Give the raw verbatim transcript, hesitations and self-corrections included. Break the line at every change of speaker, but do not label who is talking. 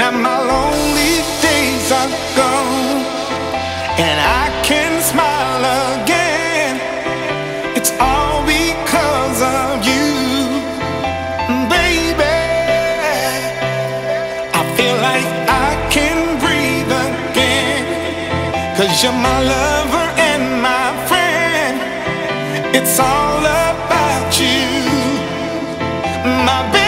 Now my lonely days are gone, and I can smile again. It's all because of you, baby. I feel like I can breathe again, 'cause you're my lover and my friend. It's all about you, my baby.